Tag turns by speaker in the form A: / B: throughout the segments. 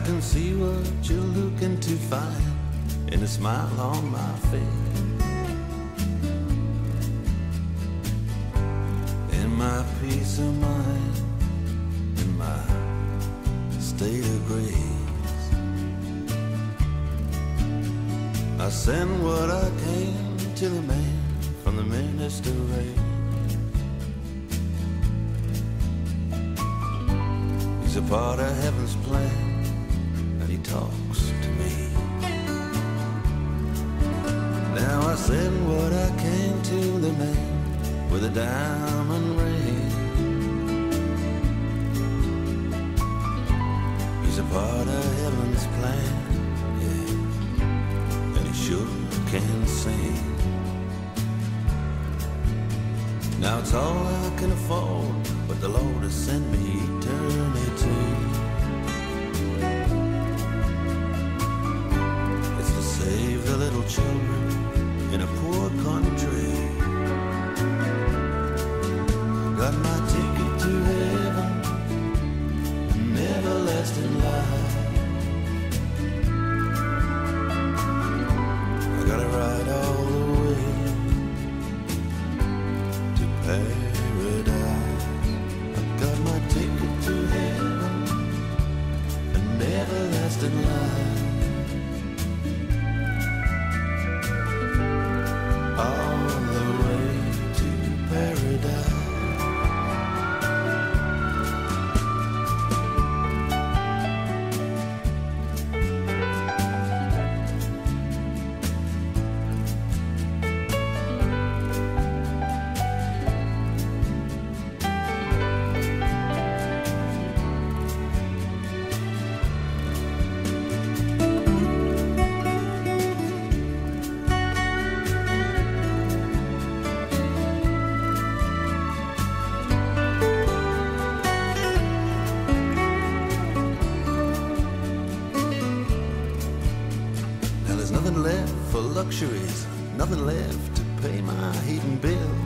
A: can see what you're looking to find in a smile on my face, in my peace of mind, in my state of grace. I send what I can to the man from the minister race. He's a part of heaven's plan, and he talks to me. Now I send what I can to the man with a diamond ring. He's a part of heaven's plan, yeah, and he sure can sing. Now it's all I can afford, but the Lord has sent me eternity. It's to save the little children in a poor country. Got my ticket to heaven, an everlasting life. I gotta ride all the way to paradise. I got my ticket to heaven, an everlasting life. All the way to paradise. Nothing left for luxuries, nothing left to pay my heating bill.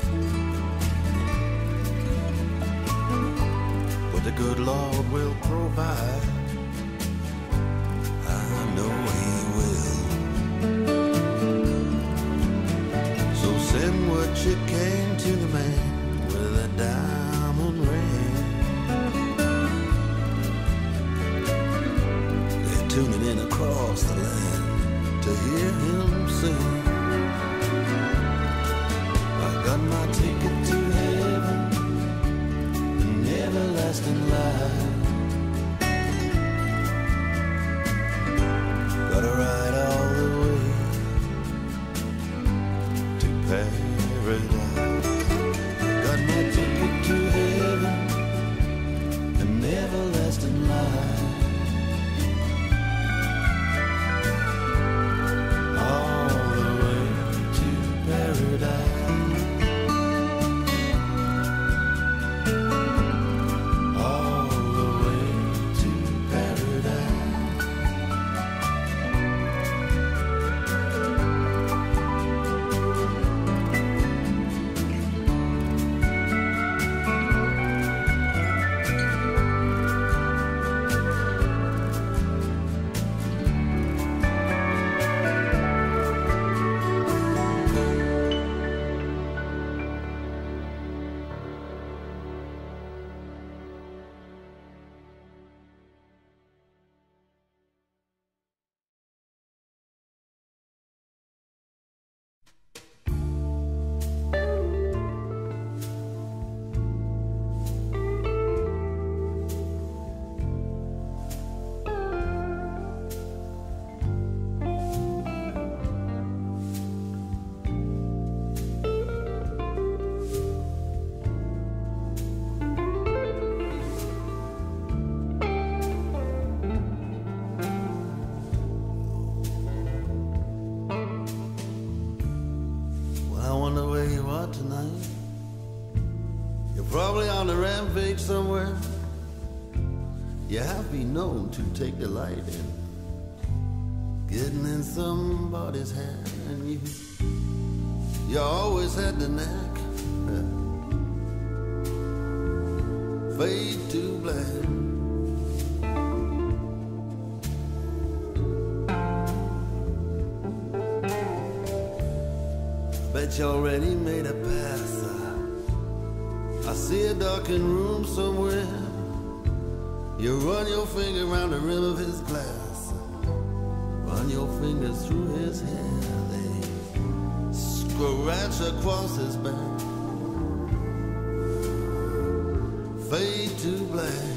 A: But the good Lord will provide, I know He will. So send what you can to the man with a diamond ring. They're tuning in across the land to hear him sing. I got my ticket to heaven, an everlasting life. Gotta ride all the way to paradise. Got my ticket to heaven, an everlasting life. Tonight, you're probably on a rampage somewhere. You have been known to take delight in getting in somebody's hair, and you always had the knack. Fade to black, that you already made a pass. I see a darkened room somewhere. You run your finger around the rim of his glass. Run your fingers through his hair. They scratch across his back. Fade to black.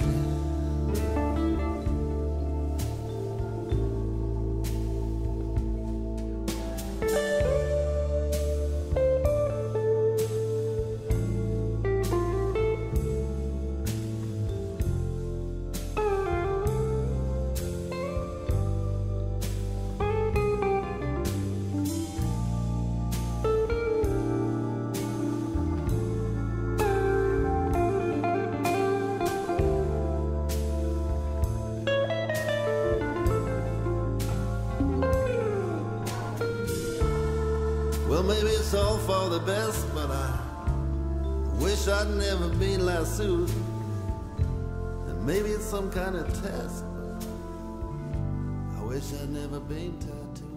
A: Well, maybe it's all for the best, but I wish I'd never been lassoed. And maybe it's some kind of test, but I wish I'd never been tattooed.